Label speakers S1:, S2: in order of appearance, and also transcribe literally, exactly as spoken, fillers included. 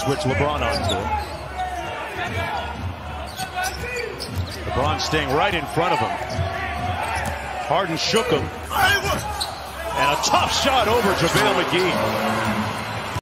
S1: switch LeBron onto him. LeBron staying right in front of him. Harden shook him. And a tough shot over JaVale McGee.